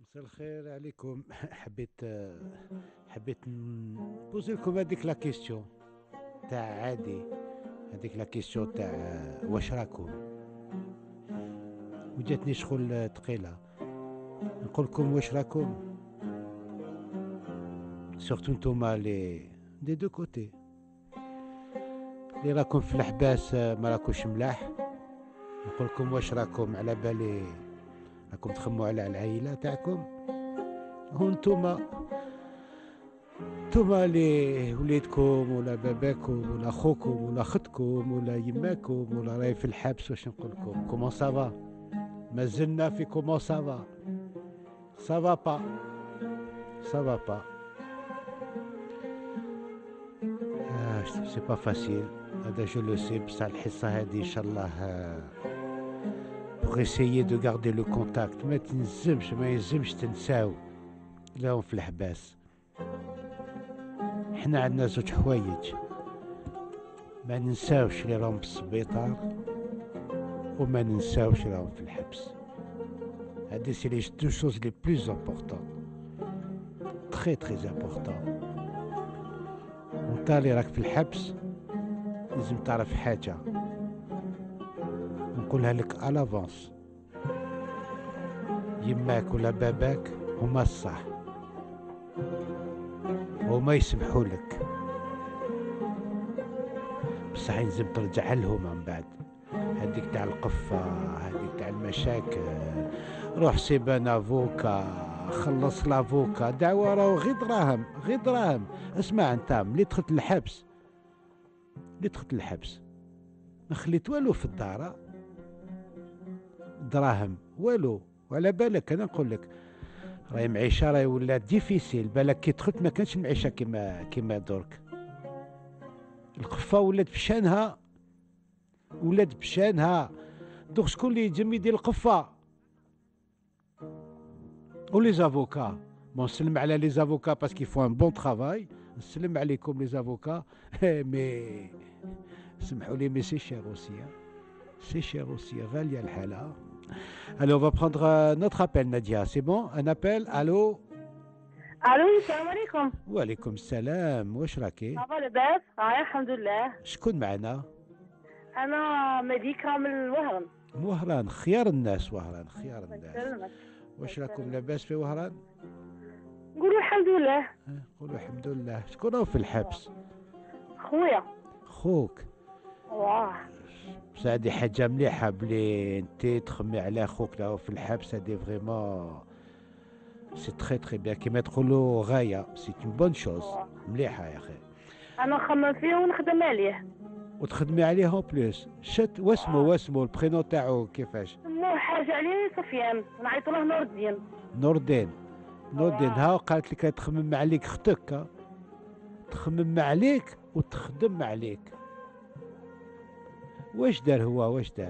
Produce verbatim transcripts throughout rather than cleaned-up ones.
مساء الخير عليكم. حبيت حبيت نبوزي لكم هذيك لا كيستيون تاع عادي، هذيك لا كيستيون تاع واش راكم، وجاتني شغل ثقيله. نقول لكم واش راكم، سورتو نتوما لي دي دو كوتي، اللي راكم في الحباس ما راكوش ملاح. نقول لكم واش راكم، على بالي راكم تخموا على العائله تاعكم. هو نتوما نتوما لي وليدكم ولا باباكم ولا خوكم ولا اختكم ولا يماكم ولا راهي في الحبس، واش نقول لكم كومون سافا؟ مازلنا في كومون سافا، سافا با سافا با. آه سي با فاسيل، هذا جو لو سي. بصح الحصه هذه ان شاء الله بغ اسيي دو غاردي لو كونتاكت. ما تنزمش ما يلزمش تنساو راهم في الحباس. حنا عندنا زوج حوايج، ما ننساوش اللي راهم بالسبيطار وما ننساوش راهم في الحبس. هادي سي لي دو شوز لي بلوز امبورطون، تري تري امبورطون. وانت اللي راك في الحبس لازم تعرف حاجه، نقولها لك الافونس، يماك ولا باباك هما الصح، هما يسمحوا لك، بصح لازم ترجع لهم من بعد. هذيك تاع القفه، هذيك تاع المشاكل، روح سيب ان افوكا، خلص لافوكا، دعوه راهو غير دراهم غير دراهم. اسمع انت ملي دخلت الحبس، ملي دخلت الحبس ما خليت والو في الدار، دراهم والو. وعلى بالك انا نقول لك راهي معيشه، راهي ولات ديفيسيل. بالك كي دخلت ما كانش المعيشه كيما كيما درك. القفه ولات بشانها، ولات بشانها. دوك شكون اللي يجم يدير القفه؟ ولي زافوكا. بون نسلم على لي زافوكا باسكو يفو ان بون ترافاي، نسلم عليكم لي زافوكا. مي سمحوا لي، مي سي شير اوسي، سي شير اوسي، غاليه الحاله. Allez, on va prendre euh, notre appel, Nadia. C'est bon? Un appel? Allô? الو السلام عليكم. وعليكم السلام، واش راكي؟ صافا لاباس؟ اه الحمد لله. شكون معنا؟ انا مليكه من الوهران. وهران، خيار الناس وهران، خيار الله الناس. يسلمك. واش راكم لاباس في وهران؟ نقولوا الحمد لله. ها، قولوا الحمد لله. شكون راهو في الحبس؟ خويا. خوك. واه بصح هادي حاجه مليحه بلي انت تخمي على خوك راهو في الحبس. هادي فريمون سي تري تري بيان، كيما تقولوا غايه، سي اون بون شوز. مليحه يا اخي. انا نخمم فيه ونخدم عليه. وتخدمي عليه اون بلوس. شت واسمو واسمو البرينو تاعو كيفاش؟ مو حاجه عليه سفيان، نعيطوا له نور الدين. نور الدين. نور الدين ها قالت لك تخمم عليك اختك، ها؟ تخمم عليك وتخدم عليك. واش دار هو، واش دار؟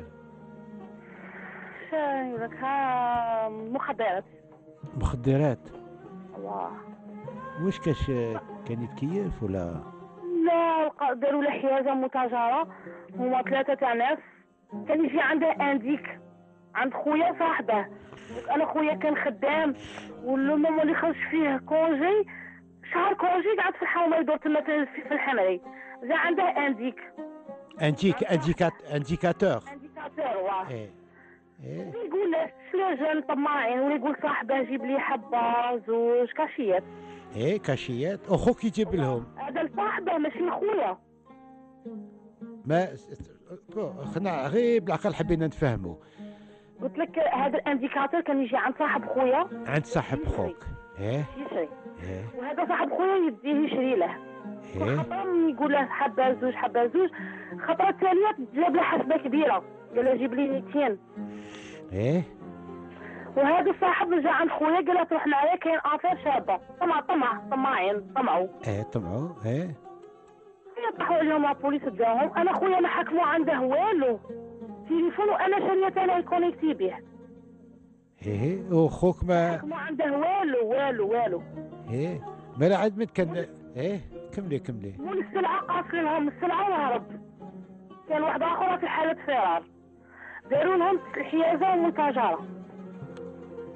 شنو لك ها مخدرات. مخدرات؟ واه واش كاش كان يتكيف ولا؟ لا داروا له حيازه متجاره، هما ثلاثه تاع ناس. كان يجي عنده انديك عند خويا صاحبه. انا خويا كان خدام، والماما اللي خرج فيه كونجي، شهر كونجي قعد في الحومه يدور تما في الحمري. جا عنده انديك. انتيك انديكات انديكاتور. انديكاتور واه. ايه ايه. يقول له شلون طماعين، ولا يقول صاحبه جيب لي حبه زوج كاشيات. ايه كاشيات، اخوك يجيب لهم. هذا لصاحبه ماشي لخويا. ما خنا غير بالعقل حبينا نفهموا. قلت لك هذا الانديكاتور كان يجي عند صاحب خويا، عند صاحب خوك. ايه يشري. ايه. وهذا صاحب خويا يديه يشري له. ايه. خطرة يقول له حبه زوج حبه زوج. خطرة الثانية جاب له حسبة كبيرة، قال له جيب لي مئتين. ايه. وهذا صاحب رجع عند خويا قال له تروح معايا كاين افير شابة. طمع طمع طماعين طمعوا. ايه طمعوا. ايه. يطيحوا عليهم البوليس داهم. انا خويا ما حكموا عنده والو، تليفون وانا شريت انا يكونيكتي به. ايه وخوك ما حكموا عنده والو والو والو. ايه ما لا عاد كان. ايه كملي كملي. مول السلعة قاصين لهم السلعة وهرب. كان واحد اخر في حالة فرار، داروا لهم الحيازة والمتاجرة.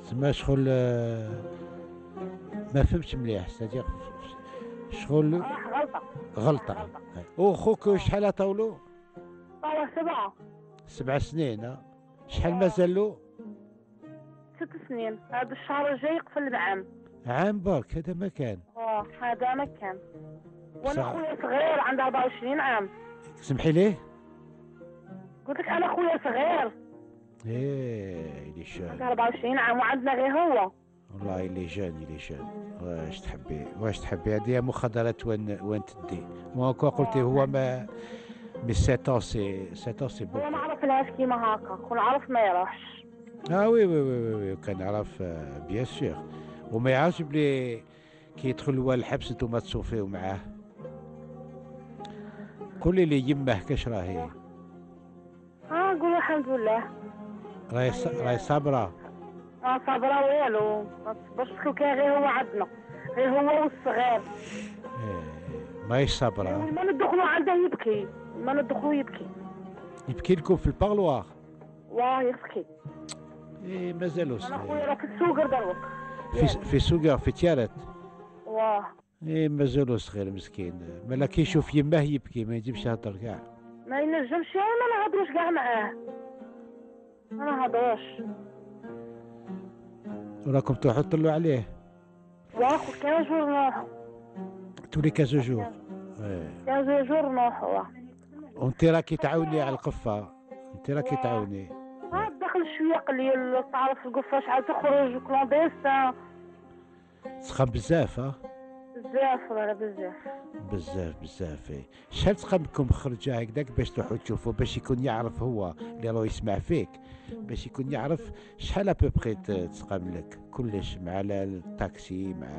تسمى شغل آه، ما فهمتش مليح ستادير شغل راح غلطه. غلطة. وخوك شحال طولو؟ هو سبعه. سبع سنين ها. شحال مازالو؟ ست سنين. هذا الشهر الجاي يقفل بعام. عام برك هذا ما كان. اه هذا ما كان. وانا صح. خويا صغير عنده أربعة وعشرين عام. سمحي ليه؟ قلت لك انا خويا صغير ايه اللي شان عنده أربعة وعشرين عام وعندنا غير هو. والله اللي جان اللي جان واش تحبي واش تحبي هذه مخدرات وين وين تدي وكو قلتي هو ما مي سيت سي سيت سي بو. انا ما عرفلهاش كيما هكا كون عرف ما يروحش. اه وي وي وي وي كان يعرف بيان سور وما يعرفش بلي كي يدخل هو الحبس نتوما تصوفيو معاه. قولي لي يمه كاش راهي؟ اه نقول الحمد لله. راهي ص- راهي صابره. اه صابره والو ما تصبرش كون كان غير هو عندنا غير هو والصغير. إيه ماهيش صابره. ما ندخلوا عنده يبكي ما ندخلوا يبكي. يبكي لكم في البارلوار. واه يبكي. ايه مازالو انا صغير. خويا راه في السوق دروك. في في سوقه في تيارت. واه ايه مازالو صغير مسكين مالا كي يشوف يماه يبكي ما يجيبش يهضر كاع. ما ينجمش ما نهضروش كاع معاه ما نهضروش. وراكم تروحوا تطلوا عليه واخو كان جور نروحو. تولي كازو جور. ايه كان جور نروحو. وانت راكي تعاوني على القفه انت راكي تعاوني. ها دخل شويه قليل تعرف القفه شحال تخرج كلونديستا تسخن بزاف ها. بزاف ولا بزاف. بزاف بزاف. ايه شحال تسخنكم خرجه هكذاك باش تروحوا تشوفوا باش يكون يعرف هو اللي راه يسمع فيك باش يكون يعرف شحال ابوبخي تسقم لك كلش مع التاكسي مع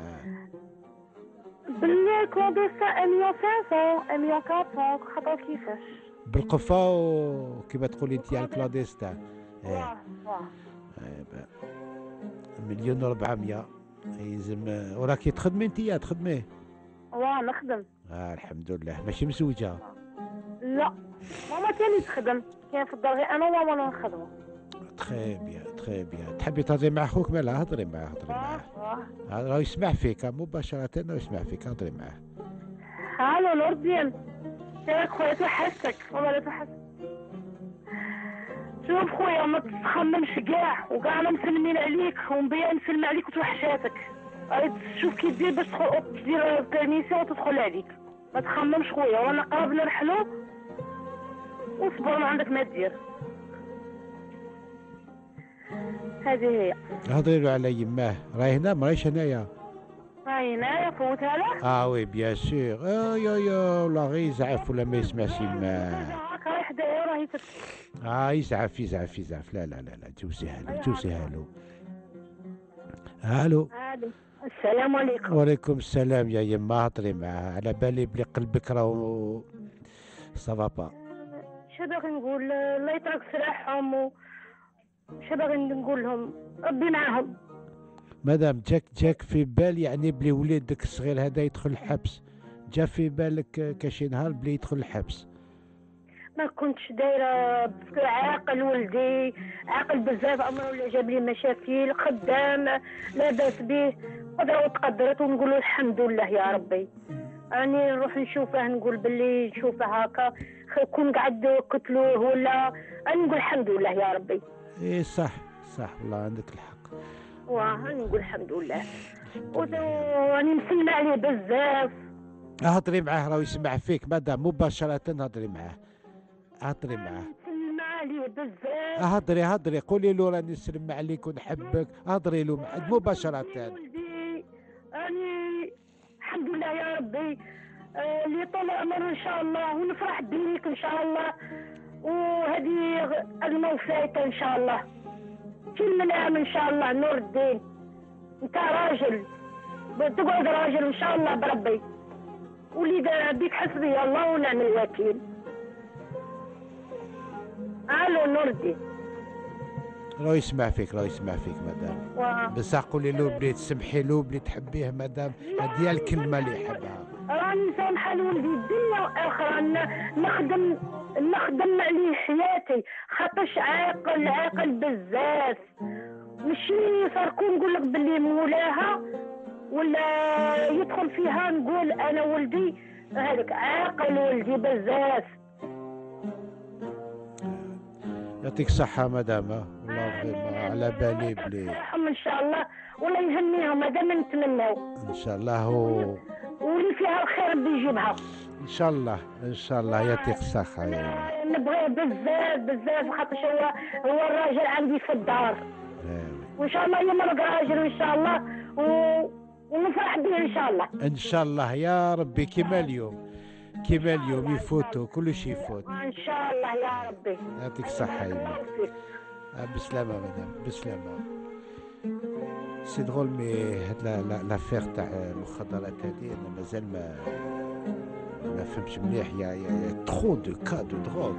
بالكلونديستا مليون خمسمية مليون أربعمية خاطر كيفاش بالقفه وكيما تقولي انت على الكلاديستا. ايه واه واه إيه با. مليون وربعمية يلزم وراكي تخدمي انتيا تخدمي. واه نخدم. اه الحمد لله ماشي مزوجه. لا ماما تاني تخدم كاين في الدار غير انا وماما نخدمو. تخي بيان تخي بيان تحبي تهضري مع خوك مالا هضري معاه هضري معاه واه واه راه يسمع فيك مباشرة راه يسمع فيك هضري معاه. الو نور الدين كيفك خويا توحشتك والله لا توحشتك. شوف خويا ما تخممش كاع وكاع انا مسلمين عليك ومبيا نسلم عليك وتوحشاتك. غادي تشوف كي دير باش تدخل دير بيرميسيون وتدخل عليك. ما تخممش خويا وانا قرب نرحلو وصبر ما عندك ما دير. هذه هي. هضري له على يماه راهي هنا ماهيش هنايا. هاي هنايا فوتها له. اه وي بيان سور. اه يا يا ولا غير يزعف ولا ما يسمعش يماه. هاكا رايح داير راهي تت. اه يزعف يزعف يزعف لا لا لا لا جوزيها له جوزيها له. الو. الو السلام عليكم. وعليكم السلام يا يما هضري معاه على بالي بلي قلبك راهو صافا با. شو باغي نقول الله يطرق سراحهم و شو باغي نقول لهم ربي معاهم. مادام جاك جاك في بال يعني بلي وليدك الصغير هذا يدخل الحبس جا في بالك كاشي نهار بلي يدخل الحبس؟ ما كنتش دايره عاقل ولدي عاقل بزاف عمره ولا جاب لي مشاكل خدام لاباس به قدره وتقدرت ونقولوا الحمد لله يا ربي. راني نروح نشوفه نقول باللي نشوفه هكا كون قعد قتلوه ولا راني نقول الحمد لله يا ربي. ايه صح صح والله عندك الحق. واه راني نقول الحمد لله وراني نسمع عليه بزاف. هضري معاه راه يسمع فيك مادام مباشرة هضري معاه هضري معاه. نسمع عليه بزاف. هضري هضري قولي له راني نسلم عليك ونحبك هضري له مباشرة. ولدي راني الحمد لله يا ربي آه اللي طول عمر ان شاء الله ونفرح بيك ان شاء الله وهذه الموفاة ان شاء الله كل نعم ان شاء الله. نور الدين انت راجل تقعد راجل ان شاء الله بربي ولي بيك حسبي الله ونعم الوكيل. الو نور الدين راه يسمع فيك راه يسمع فيك مادام بصح قولي له بلي تسمحي له بلي تحبيه مادام هذه هي الكلمه اللي يحبها. راني سامحه لولدي الدنيا واخرى نخدم نخدم عليه حياتي خاطرش عاقل عاقل بزاف ماشي يسرقو نقول لك باللي مولاها ولا يدخل فيها نقول انا ولدي هذاك عاقل ولدي بزاف. يعطيك الصحة مدام، والله فريمون على بالي بلي يرحم ان شاء الله والله يهنيهم، هذا ما نتمناو ان شاء الله هو واللي فيها الخير بيجيبها ان شاء الله ان شاء الله. يعطيك الصحة يا أنا نبغيه بزاف بزاف خاطر هو هو الراجل عندي في الدار، وان شاء الله يمرق راجل ان شاء الله و... ونفرح به ان شاء الله ان شاء الله يا ربي. كيما اليوم كيما اليوم يفوتوا كل شيء يفوت ان شاء الله يا ربي. يعطيك الصحة يا بسلامة مدام بسلامة. سي دغول مي هاد لافير تاع المخدرات هادي انا مازال ما ما فهمتش مليح. يا يا ترو دو كا دو دروغ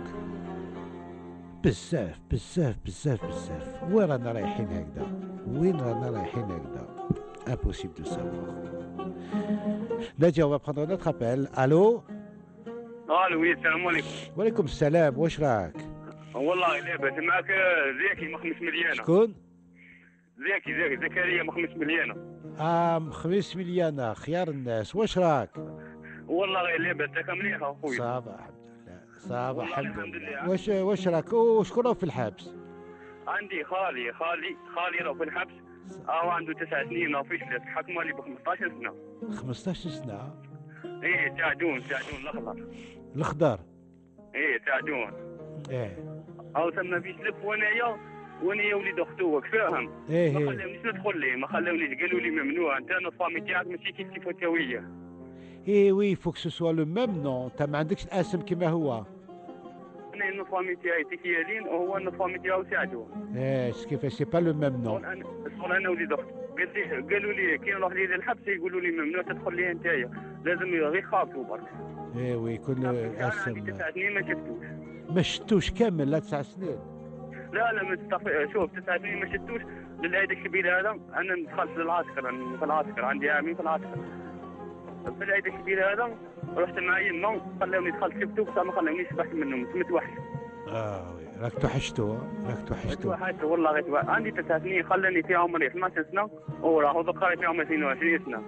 بزاف بزاف بزاف بزاف. وين رانا رايحين هكذا؟ وين رانا رايحين هكذا؟ امبوسيبل دو سافوار. ناجي on va prendre notre appel. الو الو وي السلام عليكم. وعليكم السلام. واش راك؟ والله لاباس معك زكي مخمس مليانه. شكون؟ زكي زكي زكريا مخمس مليانه. اه مخمس مليانه خيار الناس. واش راك؟ والله غير لاباس تاعك مليحه اخويا. صافا الحمد لله صافا الحمد الحمد لله. لله. واش واش راك؟ وشكون راهو في الحبس؟ عندي خالي خالي خالي راه في الحبس، اه عنده تسع سنين راه في فلوس، حكموا عليه ب خمسطاش سنه. خمسطاش سنه؟ ايه تاع دون تاع دون الاخضر. الخضر؟ ايه تاع دون. ايه او ثم في سلف وانايا وانايا وليد اختو فاهم. ايه ما ايه خلاونيش ندخل ليه، ما خلاونيش، قالوا لي ممنوع، انت الفامي تاعك ماشي كيف كيف هكاويه. ايه وي فوك سو سوا لو ميم نون. انت ما عندكش الاسم كيما هو. انا النفامي تاعي تكيالين وهو النفامي تاعو سعدون. ايه كيفاش سي با لو ميم نون. شغل انا شغل انا وليد اختي قال لي قالوا لي كي نروح لي للحبس يقولوا لي ممنوع تدخل ليه نتايا، لازم غير يخافوا برك. ايه وي كل انا اسم عندي تسع سنين ما شفتوش. ما شفتوش كامل لا تسع سنين؟ لا لا مستف... شوف تسع سنين ما شفتوش. للعيد الكبير هذا انا دخلت للعسكر، انا في العسكر عندي عامين في العسكر. في العيد الكبير هذا رحت مع يما خلاوني دخلت شفتو بصح ما خلاونيش صبحت منهم متوحش. اه وي راك توحشتو راك توحشتو. توحشت والله غير توحشت. عندي تسع سنين خلاني في عمري اثناش سنه وراه ذكرني في عمري اثنين وعشرين سنه.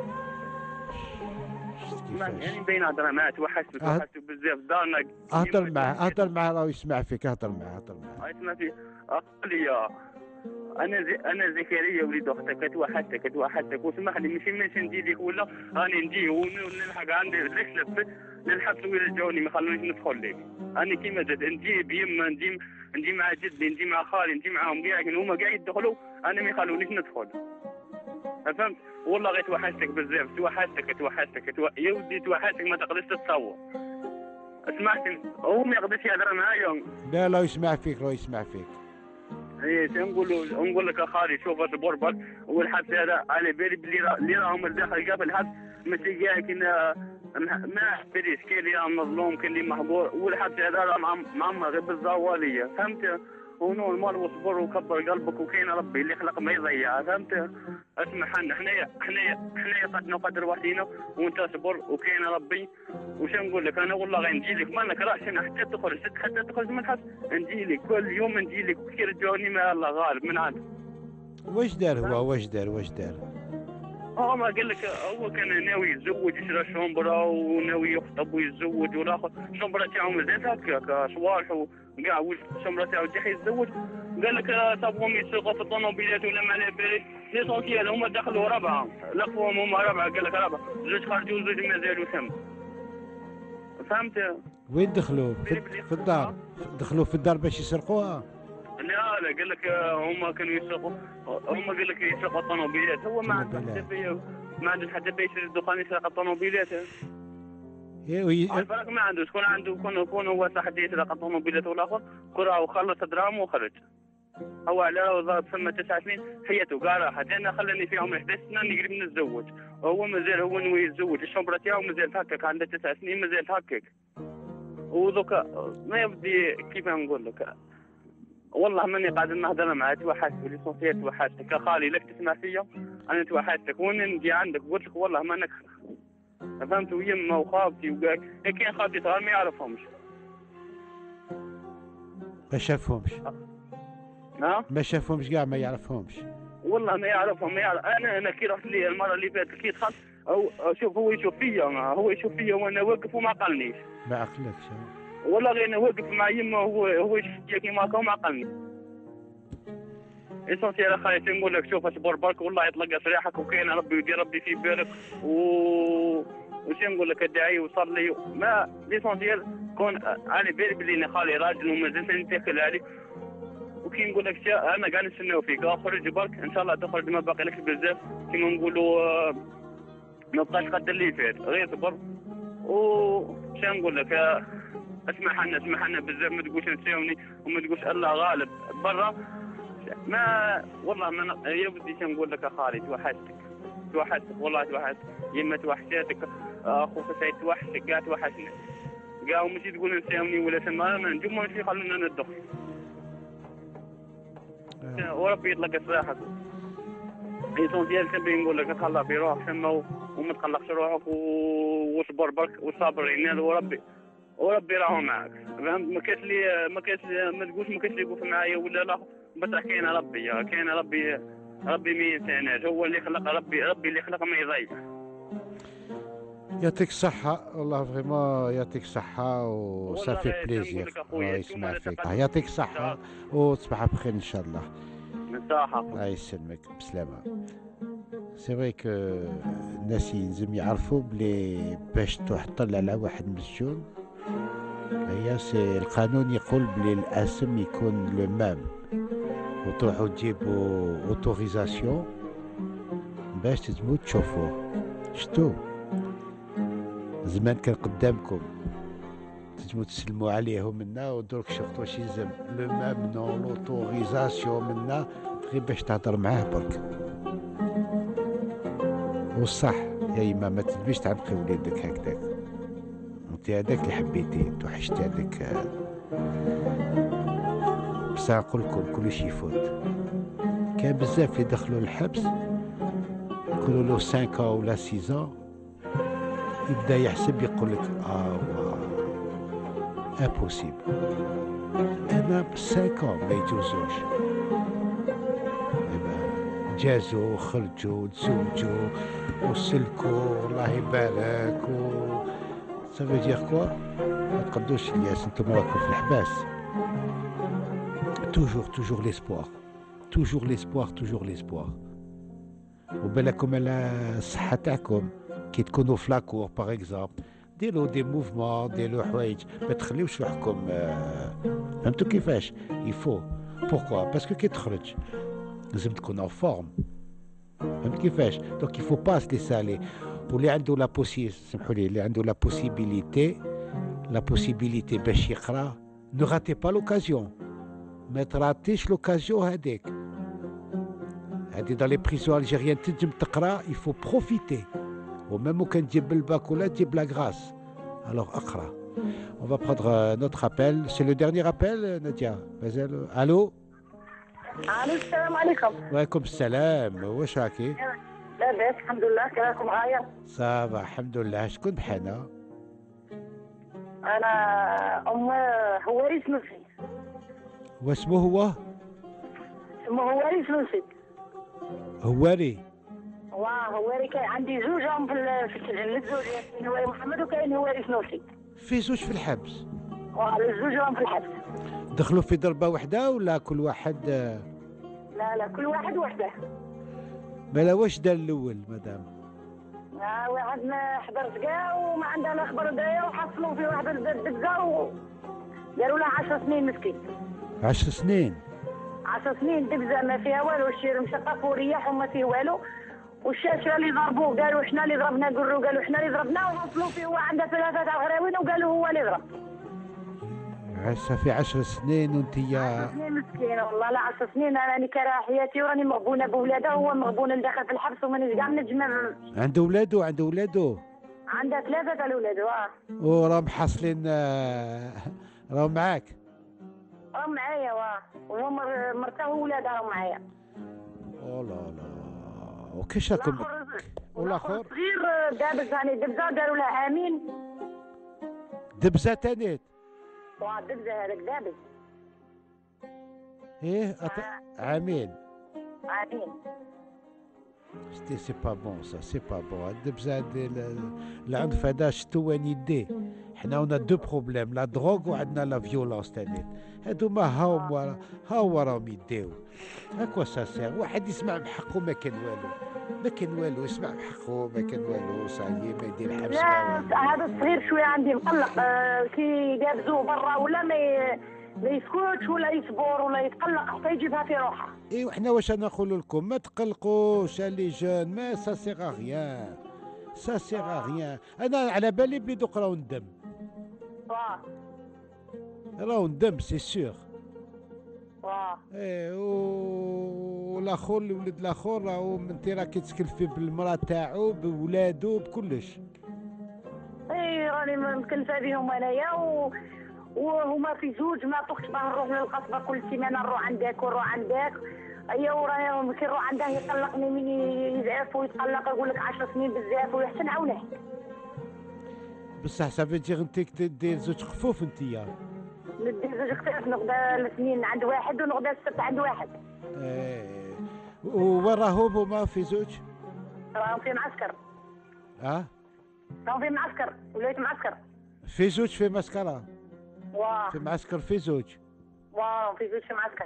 يعني باين هضره معاه توحشت توحشت بزاف دارنا. اهضر معاه اهضر معاه راه يسمع فيك. اهضر معاه اهضر معاه. يسمع فيه. قال لي انا زي انا زكريا وليد اختك توحشتك توحشتك وسمح لي ماشي ماشي ندي لك ولا راني ندي ونلحق عندي ليش للحبس ويرجعوني ما خلونيش ندخل لك. انا كيما زاد ندي بيما ندي ندي مع جدي ندي مع خالي ندي معاهم كاع كي هما كاع يدخلوا انا ما يخلونيش ندخل. فهمت؟ والله غير توحشتك بزاف توحشتك توحشتك تو... يا ودي توحشتك ما تقدرش تتصور. سمعتني هو ما يقدرش يهضر معايا. لا لا يسمع فيك راه يسمع فيك. ايه نقول نقول لك اخالي شوف اصبر برك والحبس هذا على بالي بلي اللي راهم داخل كاع في الحبس ماشي كاع كنا ما باليش كاين اللي راه مظلوم كاين اللي محقور والحبس هذا راه معمر غير بالزواليه. فهمت؟ ونورمال واصبر وكبر قلبك وكاين ربي اللي خلق ما يضيع. فهمت؟ اسمع حنا حنايا حنايا حنايا قد نقدر وحدينا وانت اصبر وكاين ربي. وش نقول لك انا والله غير نجي لك ما نكرهش انا حتى تخرج حتى تخرج من الحبس نجي لك كل يوم نجي لك كي رجعوني ما الله غالب من عاد. واش دار هو واش دار واش دار؟ اه ما قال لك هو كان ناوي يتزوج يشرى شومبرا وناوي يخطب ويتزوج والاخر شومبرا تاعو مازال هكاك صوالح وكاع الشومبرا تاعو جا يتزوج. قال لك تبغون يسوقوا في الطوموبيلات ولا ما على بالي ليسونسيال هما دخلوا ربعه لفوهم هما ربعه. قال لك ربعه زوج خرجوا وزوج مازالوا ثم. فهمت؟ وين دخلوا؟ في, في الدار دخلوا في الدار باش يسرقوها؟ لا لا قال لك هما كانوا يسرقوا هما قال لك يسرقوا الطوموبيلات. هو ما عنده حتى بيا ما عنده حتى بيا يشري الدخان يسرق الطوموبيلات. ايه بالك ما عنده شكون عنده كون كون هو صاحب يسرق الطوموبيلات والاخر كل راه خلص دراهم وخرج. هو على ضرب ثم تسع سنين حياته كاع راحت. انا خلاني في عمري احداش سنه نقرب نتزوج وهو مازال هو نوي يتزوج. الشومبرا تاعو مازال هكاك عنده تسع سنين مازال هكاك. ودوكا ما يبدي كيف نقول لك والله ماني قاعد نهضر معاه توحشت ليسونسيات توحشتك يا خالي لك تسمع فيا انا توحشتك وانا نجي عندك قلت لك والله ما نكره. فهمت؟ ويما وخالتي وكاع كاين خالتي صغار ما يعرفهمش ما شافهمش. ها ما شافهمش كاع، ما يعرفهمش. والله ما يعرفهم، ما يعرف. انا انا كي رحت لي المره اللي فاتت كي دخلت، أو أو شوف هو يشوف فيا، هو يشوف فيا وانا واقف وما عقلنيش. ما عقلكش. والله غير انا واقف مع يما، هو هو يشوف فيا كيما هكا وما عقلني. اسونسيال اخاي نقول لك شوف اصبر برك، والله يطلق ريحك وكاين ربي ويدير ربي في بالك و وش نقول لك ادعي وصلي. ما ليسونسيال كون على بالي بلي انا خالي راجل ومازلت نتكل عليه. وكي نقول لك انا قاعد نستناو فيك، اخرج برك ان شاء الله تخرج، ما باقي لكش بزاف كيما نقولوا، ما بقاش قد اللي فات، غير صبر. وش نقول لك، اسمح لنا اسمح لنا بزاف، ما تقولش نساوني وما تقولش الله غالب برا. ما والله ما يا ودي شنو نقول لك اخالي، توحشتك توحشتك والله توحشتك، يما توحشتك، اخوك سعيد توحشك كاع توحشني كاع، ومشي تقول نساوني ولا سما نجم ماشي خلونا ندخل. آه. وربي يطلق صراحك. ايصون ديال تبي نقول لك تخلى في روحك ثم وما تقلقش روحك واصبر برك وصابر ينال، وربي وربي راهو معك. فهمت؟ ما كاش لي ما كاش ما تقولش ما كاش اللي يوقف معايا ولا لا، بصح كاين ربي كاين ربي ربي ما ينساناش، هو اللي خلق، ربي ربي اللي خلق ما يضيع. يعطيك الصحة والله، فريمون يعطيك الصحة وصافي بليزير يسمع فيك. يعطيك الصحة وتصبح بخير إن شاء الله. بالصحة. الله يسلمك بسلامة. سي فري كو الناس يلزم يعرفوا بلي باش تحطل على واحد مسجون، هي سي القانون يقول بلي الاسم يكون لو مام، وتروحوا تجيبوا اوتوريزاسيون باش تجمو تشوفوه. شتو زمان كان قدامكم تجمو تسلموا عليه منا، ودرك شفتوا واش يلزم لو مام نو لوتوريزاسيون منا غير باش تهضر معاه برك. والصح يا يما ما تدبيش تعلقي وليدك هكذاك، انت هذاك اللي حبيتيه توحشتي هذاك. بصح نقول لكم كلشي يفوت. كان بزاف اللي دخلوا للحبس يقولوا له خمسة ولا ستة، يبدا يحسب يقول لك اه امبوسيبل، انا خمسة ما يجوزوش. جازوا وخرجوا وتزوجوا وسلكوا الله يبارك و صافي دير كوا. ما تقدوش الياس، نتوما راكم في الحباس. توجور توجور ليسبوار توجور ليسبوار توجور ليسبوار. وبالكم على الصحة تاعكم كي تكونوا في لاكور باغ اكزومبل، ديروا دي موفمون، ديروا حوايج، ما تخليوش روحكم. فهمتوا كيفاش يفو بوركوا؟ باسكو كي تخرج لازم تكون اون فورم. فهمت كيفاش؟ دونك يفو با سلي سالي. واللي عنده لا بوسي سمحوا لي، اللي عنده لا بوسيبيليتي لا بوسيبيليتي باش يقرا، نو راتي با لوكازيون، ما تراتيش لوكازيون هذيك. هذه dans les prisons algériennes تنجم تقرا، يفو بروفيتي. وميم كان تجيب الباك ولا تجيب لا غراس، alors اقرا. On va prendre notre appel. C'est le dernier appel, Nadia. مازال. الو. الو السلام عليكم. وعليكم السلام. واش راكي؟ لاباس الحمد لله، كي راكم غاية؟ صافا الحمد لله. شكون بحالنا؟ انا ام هواري سنوسي. واسمو هو؟ اسمه هواري سنوسي. هواري؟ واه هواري. كاين عندي زوجهم في في السجن، زوج كاين هواري محمد وكاين هواري سنوسي. في زوج في الحبس؟ واه زوجهم في الحبس. دخلوا في ضربة واحدة ولا كل واحد؟ لا لا كل واحد وحده. بلا واش دار الأول مدام؟ آه واحد ما حضرت كاع وما عندها لا خبر دايا، وحصلوا في واحد الدبزة وداروا لها عشر سنين مسكين. عشر سنين؟ عشر سنين دبزة ما فيها والو، الشير مشقق ورياح وما فيه والو، والشاشة اللي ضربوه قالوا احنا اللي ضربنا، قروا قالوا احنا اللي ضربناه، وحصلوا فيه هو عنده ثلاثة تاع غراوين وقالوا هو اللي ضرب. صافي عشر سنين وانتيا؟ عشر سنين مسكينة والله. لا عشر سنين انا راني كارهة حياتي وراني مغبونة بولادها، وهو مغبون داخل في الحبس ومانيش كاع نجم. عنده ولادو؟ عنده ولادو؟ عندها ثلاثة تاع الولاد. واه وراهم حاصلين راهم معاك؟ راهم معايا. واه وهو مرته وولادها راهم معايا. او لا لا. وكيش راكم؟ والاخر صغير دابز ثاني دبزة داروا له امين. دبزة تانيت؟ واه دبزة هذاك دابز. ايه أط... عامين. عامين. سي سي با بون سا سي با بون. هاد بزاف العنف هذا شتو وين يديه. حنا هنا دو بروبليم، لا دروغ وعندنا لا فيولونس تاني. هادو ما هاهم ورا هاو وراهم يديو. هاكوا سا سير واحد يسمع بحقه ما كان والو، ما كان والو، يسمع بحقه ما كان والو، صايي ما يدير حبس لا ما والو. هذا الصغير شويه عندي مقلق، آه كي يقابزوه برا ولا ما ما يسكتش ولا يصبر ولا يتقلق حتى يجيبها في روحها. اي وحنا واش نقول لكم؟ ما تقلقوش لي جون، ما سا سيغ غيان، سا سيغ غيان. انا على بالي بلي دوك راهو ندم، واه راهو ندم سي سيغ. واه ايه والاخر الولد الاخر راهو انت راك تسكن فيه بالمراه تاعو بولادو بكلش. اي راني مكلفه بهم انايا و... وهما في زوج، ما طقتش باه نروح للقصبه كل سيمانه نروح عندك ونروح عندك. ايا وراني كي نروح عنده يطلقني من يزعف ويتقلق يقول لك عشر سنين بزاف ويحسن نعاونه. بصح صافي دير انت دير زوج خفوف انتيا. ندير زوج خفاف، نغدا الاثنين عند واحد ونغدا السبت عند واحد. ايه وين راهم هما في زوج؟ راهم في معسكر. اه راهم في معسكر، ولاية معسكر. في زوج في مسكرة. واه في معسكر في زوج. واه في زوج في معسكر.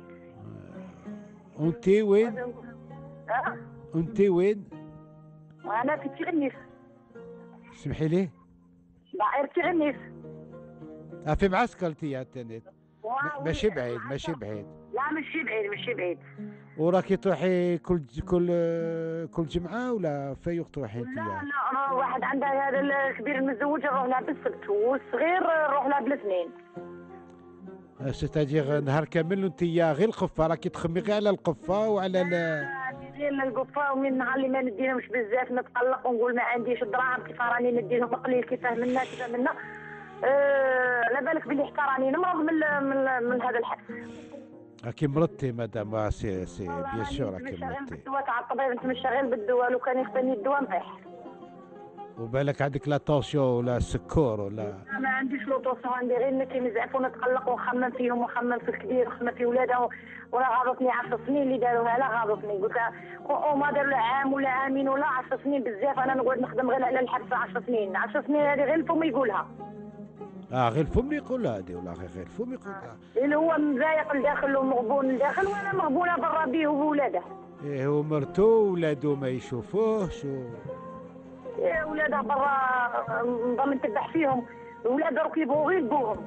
وانت وين؟ اه انت وين؟ وانا في تغنيس. سمحي لي. دائرة تغنيس. اه في معسكر انتيا تاني. واه ماشي بعيد ماشي بعيد. لا ماشي بعيد ماشي بعيد. وراكي تروحي كل كل كل جمعة ولا في وقت تروحي لا انتيا؟ لا واحد عنده هذا الكبير المتزوج نروح له بالسبت والصغير نروح له بالاثنين. ستادير نهار كامل انتيا غير القفة، راكي تخمي غير على القفة وعلى ال غير القفه، ومن النهار اللي ما نديهمش بزاف نتقلق ونقول ما عنديش دراهم، كيف راني نديهم قليل كيفاه منا كيفاه منا. أه على بالك بلي حتى راني نمرض من من, من هذا الحبس. راكي مرضتي مدام. سي سي بيان سور راكي نتمشى غير مرضتي. بالدواء تاع الطبيب، نتمشى غير بالدواء، لو كان يخفاني الدواء نطيح. وبالك عندك لا طونسيون ولا السكر ولا؟ ما عنديش لوطوسيون، عندي غير كي نزعف ونتقلق ونخمم فيهم ونخمم في الكبير ونخمم في ولادها. ولا غاضتني عشر سنين اللي داروها، لا غاضتني قلت لها ما داروا لا عام ولا عامين ولا عشر سنين بزاف. انا نقعد نخدم غير على الحبس عشر سنين، عشر سنين هذه غير الفم يقولها. اه غير الفم يقولها هذه ولا غير الفم يقولها؟ اللي هو مزايق لداخل ومغبون لداخل، وانا مغبونه برا بيه وبولاده. ايه هو مرتو وولادو ما يشوفوهش و... إيه ولاده برا نضل نتبع فيهم، ولاده راك يبغوا غير بوهم.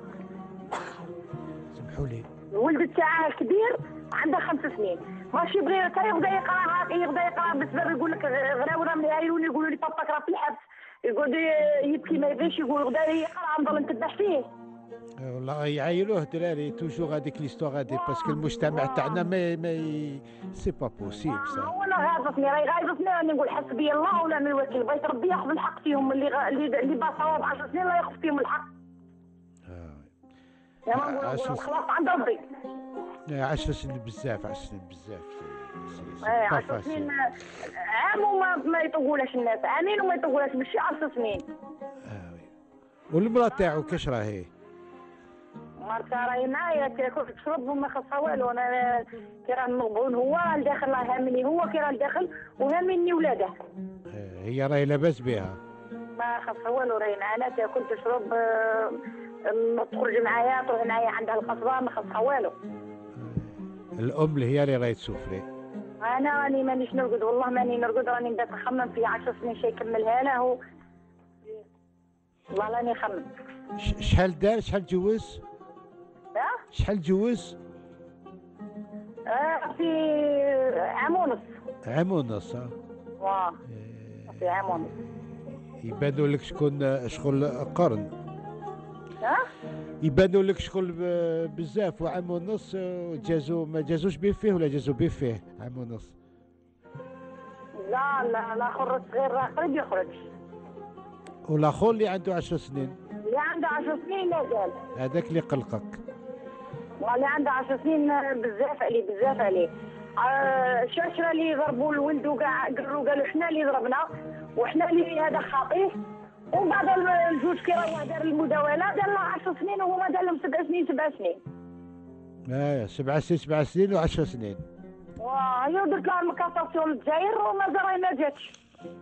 سمحوا لي. الولد تاعها الكبير عنده خمس سنين، ماشي يبغي حتى يبدا يقرا، يبدا يقرا بسبب يقول لك غراوره من عيوني يقولوا لي باباك راه في الحبس، يقعد يبكي ما يبغيش يقول غدا يقرا نضل نتبع فيه. والله يعايروه دراري توجور هذيك ليستوار هذه، باسكو المجتمع تاعنا ما ما سي با بوسيبل سا. هو انا غاضبني راهي غايضتني، راني نقول حسبي الله ونعم الوكيل، بغيت ربي ياخذ الحق فيهم اللي غ... اللي اللي باصوا عشر سنين الله ياخذ فيهم الحق. يا ما نقول نقول خلاص عند ربي. عشر سنين بزاف، عشر سنين بزاف. ايه عشر سنين عام وما ما يطولهاش الناس، عامين وما يطولهاش ماشي عشر سنين. اه والمراه تاعو كاش راهي؟ مرتا راهي معايا تاكل تشرب وما خاصها والو. انا كي راه مغبون هو راه الداخل راه هامني هو كي راه الداخل وهامني ولاده. اه هي راهي لاباس بها؟ ما خاصها والو، راهي معانا تاكل تشرب، اه تخرج معايا تروح معايا عندها القصبه، ما خاصها والو. الام اللي هي اللي راهي تسوفري. انا راني مانيش نرقد، والله ماني نرقد، راني بدات نخمم في عشر سنين شي يكملها له. والله راني نخمم. شحال دار؟ شحال جوز؟ اه شحال جوز؟ اه في عام ونص. عام ونص اه. واه في عام ونص. يبانوا لك شكون شغل قرن. اه يبانوا لك شغل بزاف، وعام ونص جازوا ما جازوش بيه فيه ولا جازوا بيه فيه عام ونص؟ لا لا الاخر الصغير راه قريب يخرج. والاخر اللي عنده عشر سنين؟ اللي عنده عشر سنين مازال. هذاك اللي قلقك؟ واللي عنده عشر سنين بزاف عليه بزاف عليه. آه الشاشره اللي ضربوا الولد وكاع قالوا قالوا حنا اللي ضربنا وحنا اللي هذا خاطيه. ومن بعد الجوج كي راه دار المداوله دار له عشر سنين وهما دار لهم سبع سنين سبع سنين. ايه سبع سنين سبع سنين وعشر سنين. وهي درت لها المكاساسيون للجزائر ومازال راهي ما جاتش.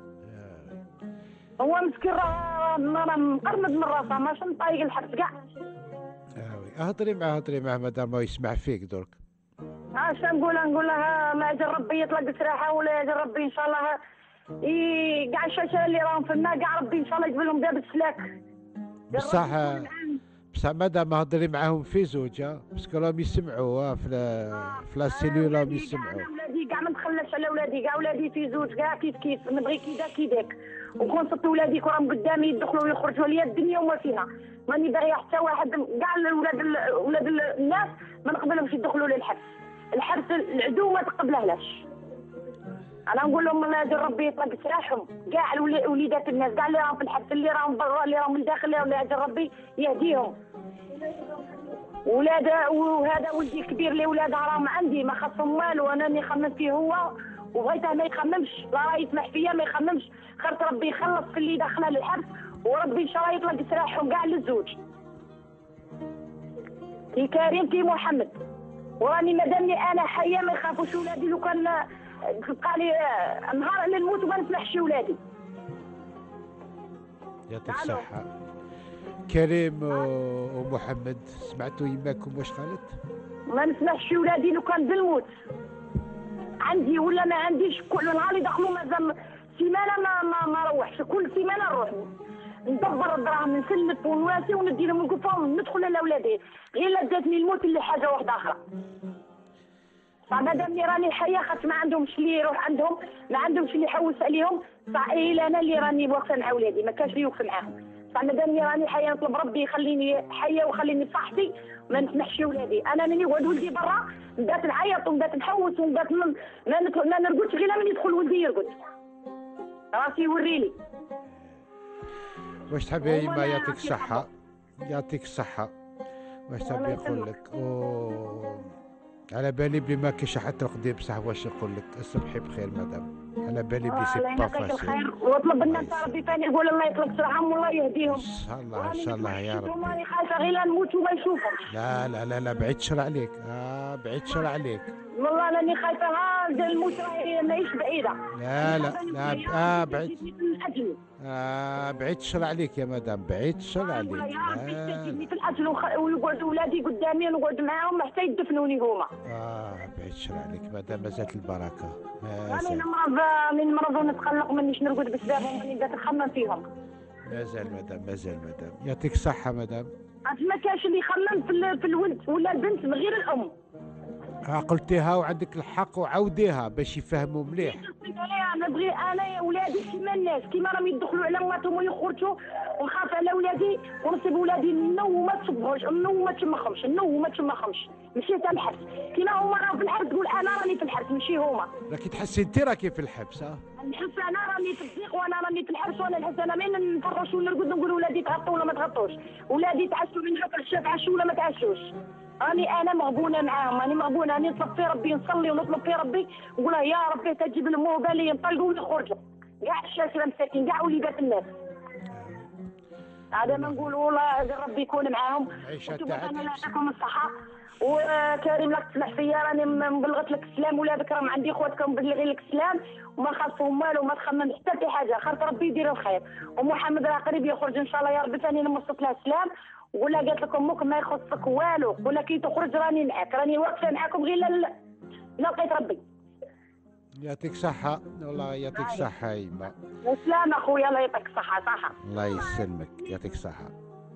هو مسكين راه راه مقرمد من راسه ماشي مطايق الحبس كاع. اه هضري معاه هضري معاه مادام ما يسمع فيك درك. اش نقول نقول لها ما اجل ربي يطلق سراحه ولا اجل ربي ان شاء الله ي- كاع الشاشة اللي راهم في الماء كاع ربي ان شاء الله يجيب لهم داب السلاك. بصح بصح مادام هضري معاهم في زوجة باسكو راهم يسمعوا في لا في لا سيلول راهم يسمعوا. انا ولادي كاع ما نتخلفش على ولادي كاع ولادي في زوج كاع كيف كيف نبغي كي داك كي داك وكون صدت ولادي راهم قدامي يدخلوا ويخرجوا ليا الدنيا وما فيها ماني باغي حتى واحد كاع الولاد ولاد الناس ما نقبلهمش يدخلوا للحبس. الحبس العدو ما تقبلهلاش. انا نقول لهم الله يجر ربي يطلق سراحهم كاع وليدات الناس كاع اللي راهم في الحبس اللي راهم برا اللي راهم من داخل الله يجر ربي يهديهم. ولاد وهذا ولدي الكبير اللي ولادها راهم عندي ما خصهم والو انا نخمم فيه هو وبغيته ما يخممش لا راه يسمح فيا ما يخممش خرت ربي يخلص في اللي داخله للحبس وربي ان شاء الله يطلق سراحهم كاع للزوج. كي كريم كي محمد وراني مادامني انا حيه ما يخافوش ولادي لو كان تلقى لي نهار اللي نموت وما نسمحش ولادي. يعطيك الصحة. كريم ومحمد سمعتوا يماكم واش قالت؟ ما نسمحش ولادي لو كان بالموت عندي ولا ما عنديش كل نهار يدخلوا مازال سيمانه ما ما, ما روحش كل سيمانه نروح ندبر الدراهم نسلف ونواسي وندي لهم القفا وندخل على ولادي غير لا جاتني الموت اللي حاجه واحده اخرى. فمادامني راني حيه خاطر ما عندهمش اللي يروح عندهم ما عندهمش اللي يحوس عليهم صعيل انا اللي راني واقفه مع ولادي ما كانش اللي يوقف معاهم. فمادامني راني حيه نطلب ربي يخليني حيه ويخليني بصحتي ما نسمحش ولادي. انا من يقعد ولدي برا بدات نعيط وبدات نحوس وبدات ما ما نرقدش غير من يدخل ولدي يرقد راسي يوريلي. واش تحب يا يما يعطيك الصحة يعطيك الصحة واش تحب يقول لك أوه. على بالي بلي ما كاينش حتى القديم بصح واش يقول لك الصبحي بخير مدام على بالي بلي سي با فاسيل. واطلب الناس ربي ثاني يقول الله يطلق سرعهم والله يهديهم. ان شاء الله ان شاء الله يا رب. راني خايفه غير نموت وما يشوفهمش. لا لا لا لا بعيد شر عليك اه بعيد شر عليك. والله راني خايفه ها الموت راهي ماهيش بعيده. لا لا لا اه بعيد آه بعيد شر عليك يا مدام بعيد شر عليك. يا ربي تجيبني في الاجل ويقعدوا ولادي قدامي ونقعد معاهم حتى يدفنوني هما. اه بعيد شر عليك مدام مازالت البركه. راني نمرض من مرض ونتقلق مانيش نرقد بسببهم راني بدات نخمم فيهم. مازال مدام مازال مدام يعطيك الصحه مدام. ما كانش اللي يخمم في, في الولد ولا البنت من غير الام. قلتيها وعندك الحق وعاوديها باش يفهموا مليح. انا نبغي انا يا ولادي كيما الناس كيما راهم يدخلوا على مواتهم ويخرجوا ونخاف على ولادي ونصيب ولادي النو وما تصبهمش النو وما تشمخهمش النو وما تشمخهمش ماشي تاع الحبس كيما هما راهم في الحبس تقول انا راني في الحبس ماشي هما. راكي تحسي انت راكي في الحبس ها؟ نحس انا راني في الضيق وانا راني في الحبس وانا نحس انا مين نفرش ونرقد نقول ولادي تغطوا ولا ما تغطوش ولادي تعشوا من هكا الشاف عشوا ولا ما تعشوش. راني انا مغبونه معاهم راني مغبونه راني نطلب في ربي نصلي ونطلب في ربي نقول يا ربي تجيب لهم بالي ينطلقوا ويخرجوا كاع الشاشره مساكين كاع وليدات الناس. هذا ما نقولوا والله ربي يكون معاهم. انا يعطيكم الصحه وكريم لك تسمح فيا راني مبلغت لك السلام ولادك راهم عندي خواتكم مبلغين لك السلام وما خاصهم والو وما تخممش حتى في حاجه خاطر ربي يدير الخير. ومحمد راه قريب يخرج ان شاء الله يا ربي ثاني نمصت له السلام ولا قالت لكم امك ما يخصك والو ولا كي تخرج راني معاك راني واقفه معاكم غير لا لقيت ربي. يعطيك صحة والله يعطيك صحة يما. وسلام اخويا الله يعطيك الصحة صحة. الله يسلمك يعطيك الصحة.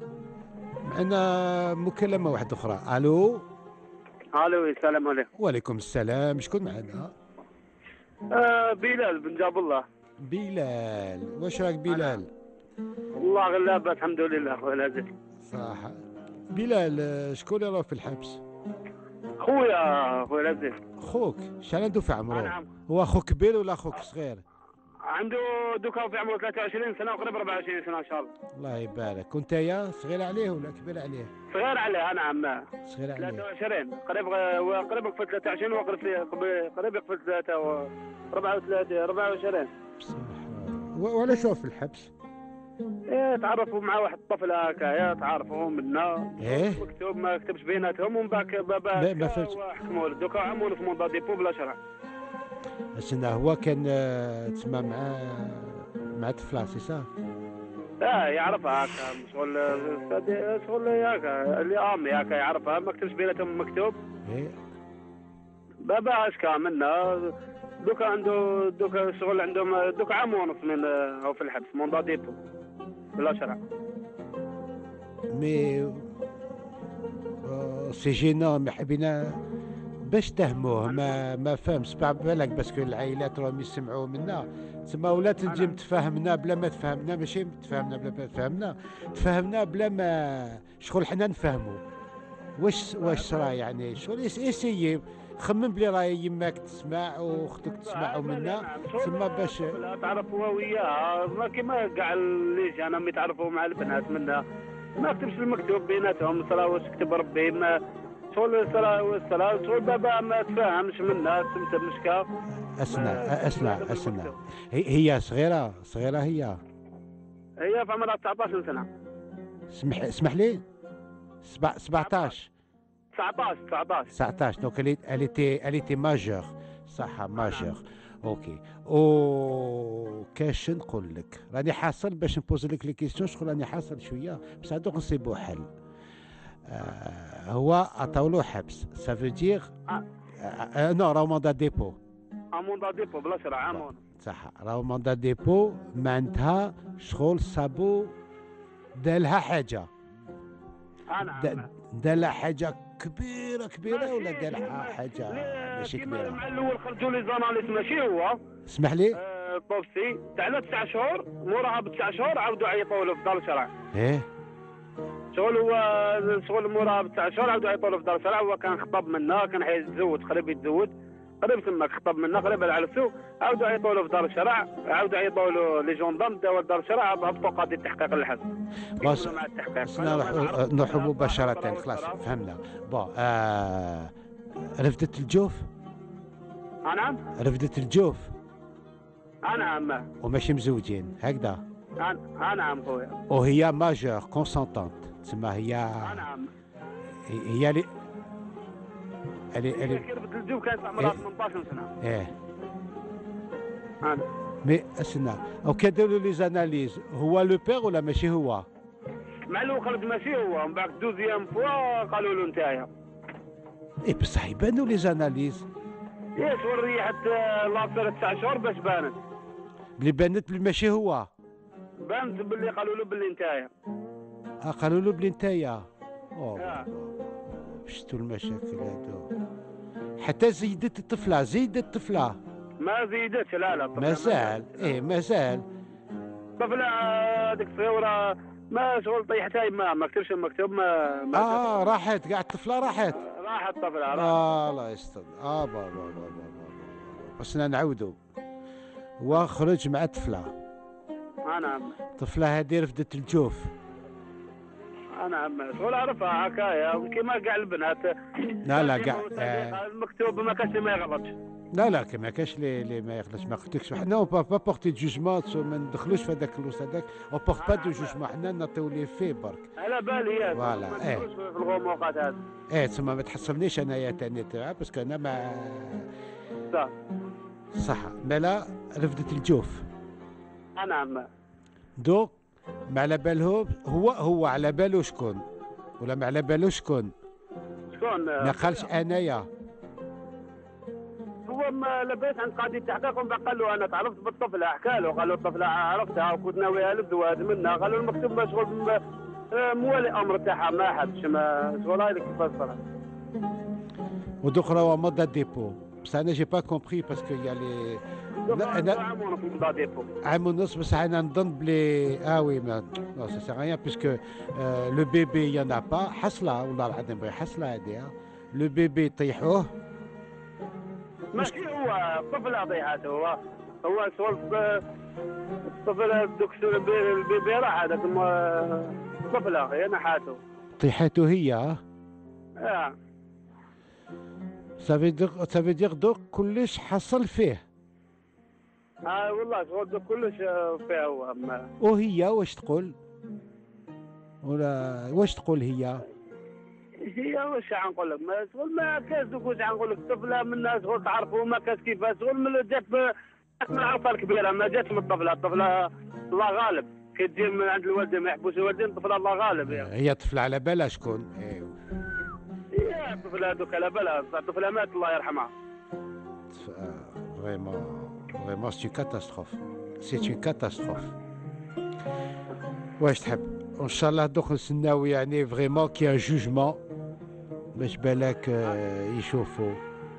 معنا مكالمة واحدة أخرى. ألو. ألو السلام عليكم. وعليكم السلام شكون معنا؟ آه بلال بن جاب الله. بلال واش راك بلال؟ والله غير لاباس الحمد لله خويا العزيز. صح. بلال شكون اللي راه في الحبس؟ خويا خويا العزيز. خوك شحال عنده في عمره؟ نعم. هو اخوك كبير ولا اخوك صغير؟ عنده دوكا في عمره ثلاثة وعشرين سنة وقريب أربعة وعشرين سنة إن شاء الله. الله يبارك. كنت يا صغير عليه ولا كبير عليه؟ صغير عليه نعم. صغير عليه. ثلاثة وعشرين قريب قريب يقفل ثلاثة وعشرين وقريب قريب يقفل ثلاثة و أربعة وثلاثين أربعة وعشرين. ولا شوف في الحبس؟ ايه تعرفوا مع واحد الطفل هكايا تعرفوا منا ايه مكتوب ما كتبش بيناتهم ومن بعد بابا ما- ما فهمتش. حكموا له دوكا عملوا في موندا ديبو بلا شرع. سنة هو كان آه، تسمى مع مع طفلة سي صح؟ اه يعرفها هكا شغل صديق- شغل هكا اللي امي هكا يعرفها ما كتبش بيناتهم مكتوب ايه بابا اشكى منا دوكا عنده دوكا شغل عندهم دوكا عام ونص من هو في الحبس موندا ديبو بلا شرع. مي آه، سي جينون، ما حبينا باش تهموه ما ما فهمش بعد بالك باسكو العائلات راهم يسمعوا منا تسمى ولا تنجم تفهمنا بلا ما تفهمنا، ماشي تفهمنا بلا ما تفهمنا، تفهمنا بلا ما شغل حنا نفهموا واش واش صرا يعني شغل اسيي خمم بلي راهي يماك تسمع واختك تسمعوا منا تسمى باش لا تعرفوا وياها ما كيما كاع اللي جانا ما يتعرفوا مع البنات منا ما كتبش المكتوب بيناتهم صرا واش كتب ربي ما شغل صرا صرا شغل بابا ما تفهمش منا تمثل مشكا. اسمع اسمع اسمع هي هي صغيره صغيره هي هي في عمرها تسعطاش سنه. اسمح اسمح لي سبع- سبعطاش تسعطاش تسعطاش تسعطاش دونك elle est- elle était elle était majeure صح ماجور اوكي. او كاش نقول لك راني حاصل باش نبوز لك لي كيسيون شغل راني حاصل شويه بصح دوك نصيبو حل. آه هو عطاولو حبس سا فو دير نو راهو موندا ديبو اموندا ديبو بلا شرع عام ونص. صح راهو موندا ديبو معناتها شغل صابو دالها حاجه انا دا- دالها حاجه كبيره كبيره ولا دالها حاجه ماشي كيما كبيره. مع الاول خرجوا لي زاناليز ماشي هو اسمح لي آه، طوفسي تاع تسع شهور موراها بتسع شهور عاودوا عيطوا له في دار الشرع. ايه شغل هو شغل موراها بتسع شهور عاودوا عيطوا له في دار الشرع. هو كان خطب منا كان حيتزوج قريب يتزوج قريب تماك خطب منا قريب على السوق عاودوا عيطوا له في دار الشرع عاودوا عيطوا له لي جوندام داو دار الشرع هبطوا قاضي التحقيق للحبس. بس يقولوا مع التحقيق خلينا نروح نروحوا مباشرة خلاص فهمنا. بون آه رفدت الجوف نعم رفدت الجوف نعم وماشي مزوجين هكذا نعم خويا وهي ماجور كونسونتونت تسمى هي نعم. هي اللي اللي اللي كي رفدت الجوف كانت عمرها ثمنطاش سنه. ايه نعم. مي اسنا او كداروا لي زاناليز هو لو بير ولا ماشي هو؟ مع الاول خرج ماشي هو من بعد دوزيام فوا قالوا له نتايا. ايه بصح يبانوا لي زاناليز ايه شغل ريحت لاصر تسع شهور باش بانت اللي بانت بلي ماشي هو. بانت باللي قالوا له باللي نتايا. آه قالوا له بلي نتايا. اوه آه. شتو المشاكل هادو حتى زيدت الطفله زيدت الطفله ما زيدتش لا لا الطفلة ما مازال زادت. ايه مازال الطفلة هذيك الصغيرة ما شغل طيحتها ما ما كتبش المكتوب ما, ما اه راحت قاعد الطفله راحت. راحت الطفلة راحت. آه الله يستر اه با با با با با بس نعاودو هو خرج مع طفله انا الطفله هذه رفدت الجوف. انا شغل عرفها هكايا كيما كاع البنات. لا لا كيما كاع هو صديق، آه المكتوب ما كانش ما يغلطش. لا لا كما كاش لي لي ما يخلصش ما قلتلكش حنا اون با با بورتي دو جوجمون ما ندخلوش في هذاك اللوس هذاك اون بورت با دو جوجمون حنا نعطيو ليه في برك. على بالي فوالا، ما إيه. ندخلوش في الغموقات هذه. ايه تسمى ما تحصلنيش انايا تاني تاع باسكو انا ما صح صح مالا رفدت الجوف. نعم. دوك ما على بالهم هو هو على بالو شكون ولا ما على بالو شكون شكون ما قالش انايا. هو ما لبيت عند قاضي التحقيق ومن بعد قال له انا تعرفت بالطفله حكى له قال له الطفله عرفتها وكنت ناويها للزواج منها قال له المكتوب مشغول م- موالي امر تاعها ما حدش ما شغل هاي اللي كيفاش صرا. ودوك راهو مودا ديبو بصح انا جي با كومبري باسكو يا لي لا انا عام ونص من بعد ديبو. عام ونص بصح انا نظن بلي اه وي ما نو سا سي ريان باسكو لو بيبي يانا با حصله والله العظيم بغي حصله هادي لو بيبي طيحوه. ماشي هو الطفله ضيعته هو هو شغل الطفل دوك البيبي راح هذاك الم- الطفله هي نحاته. طيحته هي اه سافي دير سافي دير دوك كلش حصل فيه. اه والله شغل دوك كلش فيها هو اما. وهي واش تقول؟ ولا واش تقول هي؟ هي واش غنقول لك ما شغل ما كاش دوك واش غنقول لك طفله منا شغل تعرفوا ما كاش كيفاش شغل من جات من العرفه الكبيره ما جاتش من الطفله الطفله الله غالب كي تجي من عند الوالدين ما يحبوش الوالدين الطفله الله غالب يعني. هي طفله على بالها شكون؟ ايوا هي الطفله هذوك على بالها الطفله مات الله يرحمها. فريمون فريمون سي اون كاتاستروف سي اون كاتاستروف. واش تحب؟ ان شاء الله دوك نستناو يعني فريمون كي ان جوجمون باش بالك يشوفوا.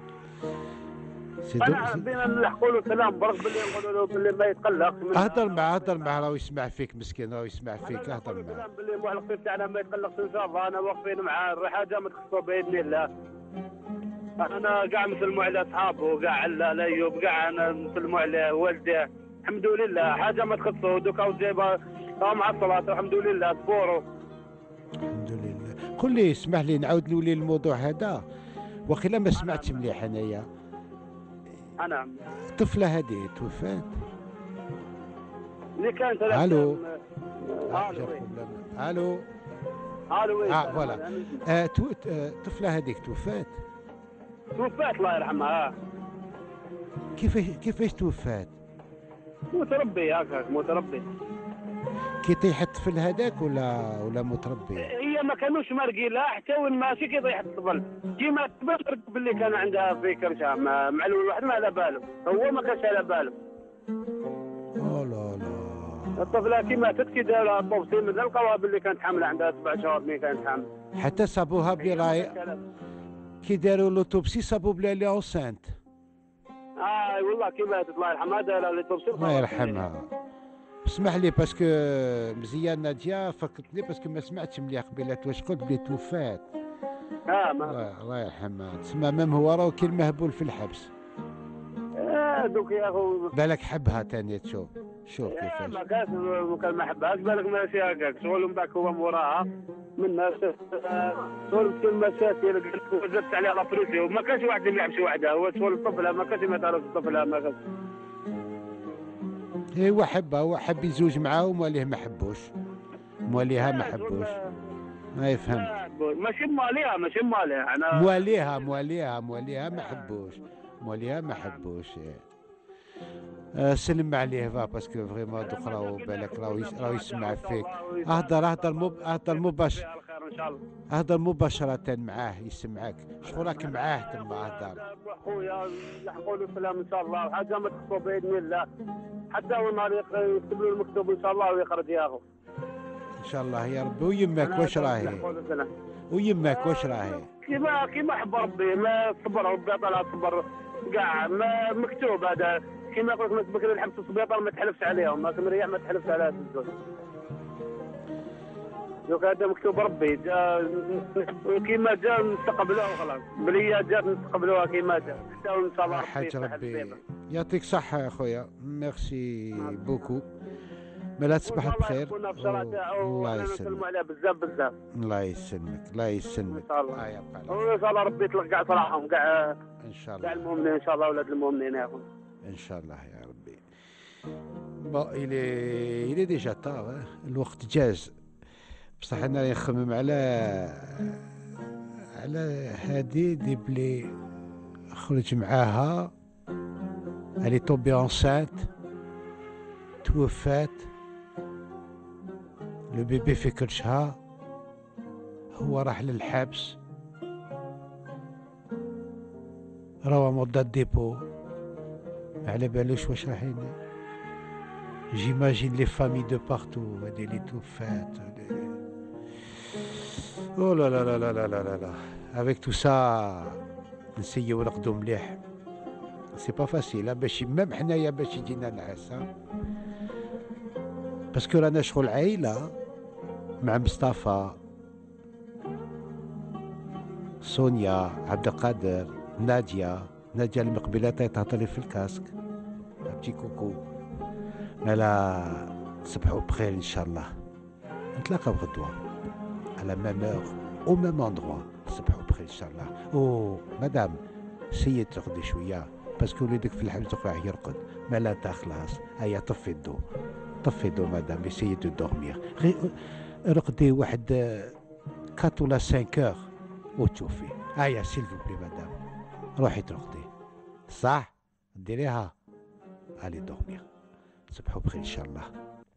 انا بينا نلحقوا له كلام برك باللي نقولوا له باللي ما يتقلقش. اهضر معاه اهضر معاه راه يسمع فيك مسكين راه يسمع فيك اهضر معاه. كلام باللي المعلق تاعنا ما يتقلقش ان شاء الله انا واقفين معاه حاجه ما تخصو باذن الله. انا كاع نسلموا على اصحابه كاع على الايوب كاع انا نسلموا على والديه الحمد لله حاجه ما تخصو دوكا وجايبه مع الصلاه الحمد لله صبوروا الحمد لله. قل لي اسمح لي نعاود نولي للموضوع هذا وقيلا ما سمعتش مليح انايا. انا الطفله هذه توفات اللي كانت الو الو الو الو اه فوالا الطفله هذيك توفات توفات الله يرحمها. كيفاش كيفاش توفات؟ متربي هكاك متربي. كي طيح الطفل هذاك ولا ولا متربي؟ هي ما كانوش مارقين لها حتى وين ماشي كي طيح الطفل كيما تبرك باللي كان عندها في كرشها معلول واحد ما على باله هو ما كانش على باله. او لا لا الطفله كي ماتت كي دارها الطوبسي من لقاوها باللي كانت حامله عندها سبع شهور ملي كانت حامله. حتى صابوها بلي راهي كي داروا لوتوبسي صابوا بلي لي اوسانت. اه والله كي ماتت الله يرحمها دارها لوتوبسي الله يرحمها. اسمح لي باسكو مزيان ناديه فكرتني باسكو ما سمعتش مليح قبيلات واش قلت بلي توفات. اه ما الله يرحمها. تسمى مام هو راه كي المهبول في الحبس. اه دوك يا اخو بالك حبها تاني تشوف شوف كيفاش. ما كانش كان ما حبهاش بالك ماشي هكاك شغل من بعد هو موراها من شغل كل مشاكل وزدت عليها لابريسي وما كانش واحد اللي يلعب شي وحده هو شغل الطفله ما كانش ما تعرف الطفله ما كانش. ايوا حبها هو حب يزوج معاه ومواليه ما حبوش مواليها ما حبوش ما يفهم. ماشي مواليها ماشي مواليها انا مواليها مواليها مواليها ما حبوش مواليها ما حبوش. أه سلم عليه فا باسكو فريمون دوك راهو بالك راهو يسمع فيك. اهضر اهضر مب اهضر مباشر اهضر مباشرة معاه يسمعك شكون راك معاه تما اهضر. خويا نلحقوا له السلام ان شاء الله حاجه ما تخصو باذن الله حتى هو نهار يكتب له المكتوب ان شاء الله ويخرج ياخذ ان شاء الله يا ربي. ويماك واش راهي؟ ويماك واش راهي؟ كيما كيما حب ربي ما صبر ربي طلع صبر كاع ما مكتوب هذا كيما يقول لك بكري الحبس السبيطار ما تحلفش عليهم ما مريح ما تحلفش على هذا الزوج. دوك هذا مكتوب ربي جا كيما جا نستقبلوه خلاص بلي جات نستقبلوها كيما جا حتى ان شاء الله حاج ربي يعطيك صحة يا خويا ميرسي بوكو. مالا تصبح بخير. الله يسلمك عليها بزاف بزاف. الله يسلمك الله يسلمك. ان شاء الله ان شاء الله ربي يطلق كاع صراحهم كاع ان شاء الله كاع المؤمنين ان شاء الله اولاد المؤمنين يا اخويا ان شاء الله يا ربي. بون إلي إلي ديجا طار الوقت جاز بصح انا نخمم على على هادي دي بلي خرج معاها الي تومبي انسانت توفات لو بيبي في كرشها هو راح للحبس روا مدة ديبو على بالوش واش رايحين. جيماجين لي فامي دو بارتو هادي لي توفات. او لا لا لا لا لا لا لا افيك تو سا نسيو نقدو مليح سي با فاسيل باش ميم حنايا باش يجينا نعاس باسكو رانا شغل عائلة مع مصطفى سونيا عبد القادر نادية نادية المقبلة تهضري في الكاسك بتي كوكو. مالا تصبحوا بخير ان شاء الله نتلاقاو غدوة على ميم اور او ميم اندروا. تصبحوا بخير ان شاء الله. او مدام سيد تاخدي شوية باسكو وليدك في الحبس وقع يرقد. ما لا تا خلاص، هيا طفي الضو، طفي الضو مدام، اسيي دو دورميغ، غير رقدي واحد كات ولا سانك اور وتشوفي. هيا سيلفو بلي مدام، روحي ترقدي، صح؟ ديريها، الي دورميغ. تصبحوا بخير ان شاء الله.